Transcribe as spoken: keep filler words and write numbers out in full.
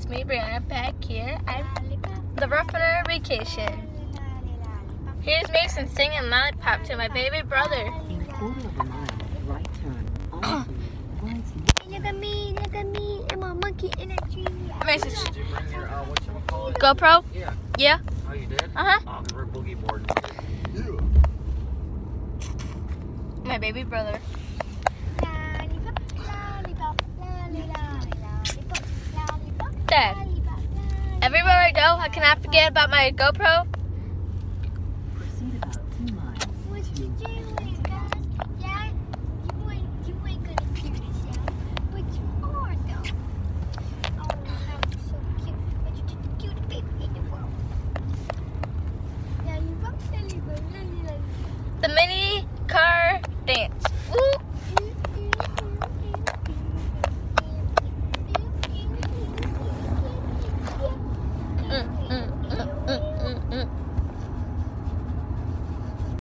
it's me, Brianna, back here at the Ruffner Vacation. Here's Mason singing Lollipop to my baby brother. In a quarter of a mile, right turn. Onto Look at me, look at me, I'm a monkey in a tree. Mason, Did you bring your, uh, whatchamacallit? GoPro? Yeah. Yeah? Oh, you did? Uh-huh. Oh, because we're boogie boarding. Yeah. My baby brother. Lollipop, lollipop, lollipop, lollipop, lollipop, Dad, lollipop, lollipop. everywhere I go, I cannot forget about my GoPro